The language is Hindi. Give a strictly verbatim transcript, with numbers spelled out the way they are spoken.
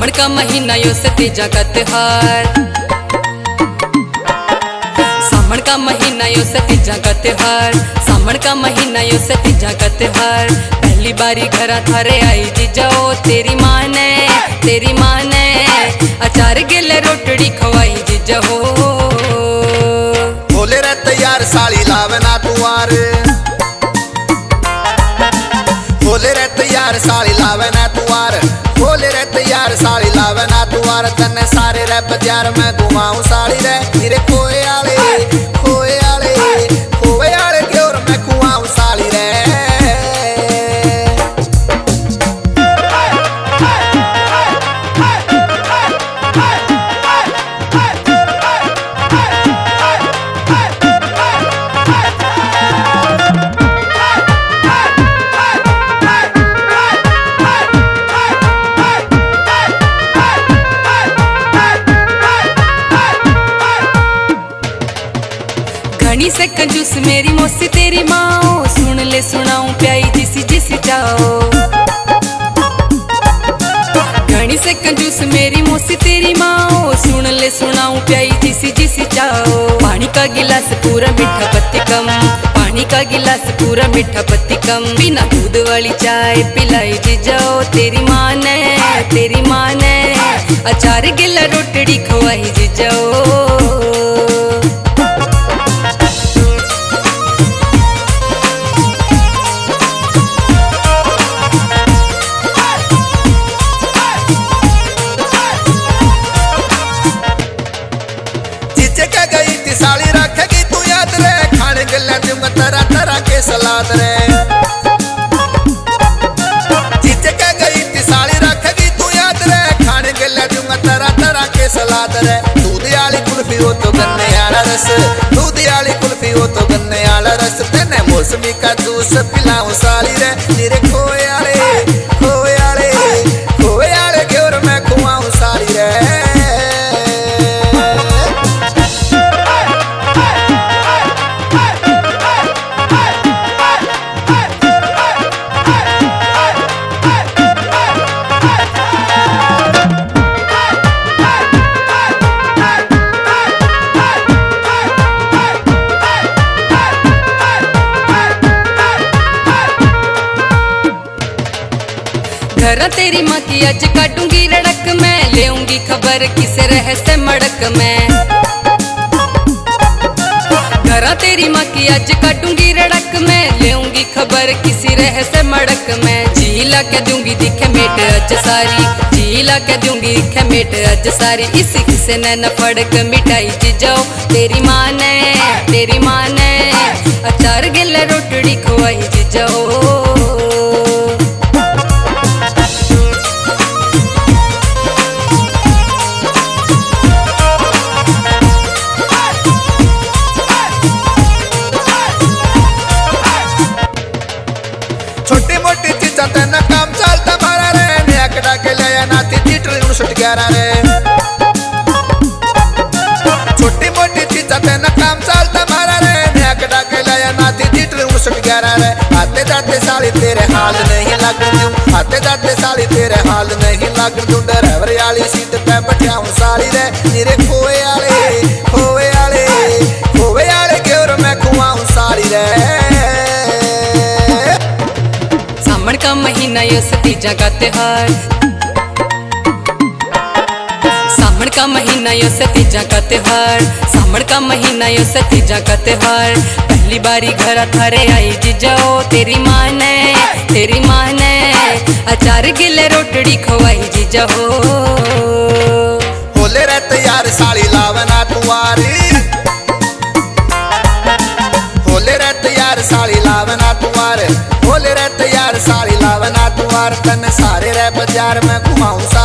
सामण का महीना यो से तीजा का त्योहार, सामण का महीना यो से तीजा का त्योहार, सामण का महीना यो से तीजा का त्योहार। पहली बारी घरा थारे आई जीजाओ तेरी माँ ने, तेरी माँ ने अचार गिले रोटड़ी खवाई जीजाओ। बोले रे तैयार साली लावे ना तुआर, बोले रे तैयार साली लावे ना तुआर, बोले रे तैयार साली लावे ना तुआर। तन्ने सारे रे बाजार में घुमाऊं साली रे, मेरे खोए आले खोए आले खोए आले के और मैं खुआऊं साली रे। घनी से कंजूस मेरी मौसी तेरी माँ, सुन ले सुनाऊं प्याई जिसी जिसी चाहो। घनी से कंजूस मेरी मौसी तेरी माँ, सुन ले सुनाऊं प्याई जिसी जिसी चाहो। पानी का गिलास पूरा मीठा पत्ती कम, पानी का गिलास पूरा मीठा पत्ती कम। बिना दूध वाली चाय पिलाई जी जाओ तेरी माँ ने, तेरी माँ ने अचार गिला रोटड़ी खवाई जी जाओ। साली रखेगी तू याद रे, खाने के लिए दूंगा तरह तरह के सलाद रे। जीजे कह गई थी साली रखेगी तू याद रे, खाने के लिए दूंगा तरह तरह के सलाद रे। दूध वाली कुल्फी हो तो गन्ने वाला रस, दूध वाली कुल्फी हो तो गन्ने वाला रस। तेने मौसमी का जूस पिलाऊं साली रे, तेरे खोए वाले खोए वाले खोए वाले के और मैं खुआऊं साली रे। घरा तेरी माँ की आज काटूंगी रड़क में, लेऊंगी खबर किसे रहस्य मड़क में। घरा तेरी माँ की आज काटूंगी रड़क में, लेऊंगी खबर किसी रहस्य मड़क में। झीला के दूंगी दिखे मेट अज सारी, झीला के दूंगी दिखे मेट अज सारी। इसी किसे ने न फड़क मिठाई जी जाओ तेरी माँ ने, तेरी माँ ने अचार गिले रोटड़ी खवाई जी जाओ। छोटी मोटी चीजा तेना काम चलता मारा रे, नया कड़ा के लिया नाती चीटर उनसठ ग्यारह रे। छोटी मोटी चीजा तेना काम चलता मारा रे, नया कड़ा के लिया नाती चीटर उनसठ ग्यारह रे। आते जाते साली तेरे हाल नहीं लगन दूं, आते जाते साली तेरे हाल नहीं लगन दूं। ड्राइवर वाली सीट पे बैठाऊं साली रे, मेरे खोए वाले खोए वाले खोए वाले के और मैं खुआऊं साली रे। सामण का महीना यो से तीजा का त्योहार, सामण का महीना यो से तीजा का त्योहार, सामण का महीना यो से तीजा का त्योहार। पहली बारी घरा थारे आई जी जाओ तेरी माँ ने, तेरी माँ ने अचार गिले रोटड़ी खवाई जी जाओ। बोले रे तैयार साली लावे ना तुआरी, बोले रे तैयार साली लावे ना तुआर, बोले रे तैयार साली लावे ना तुआर। तन्ने सारे रे बाजार में घुमाऊं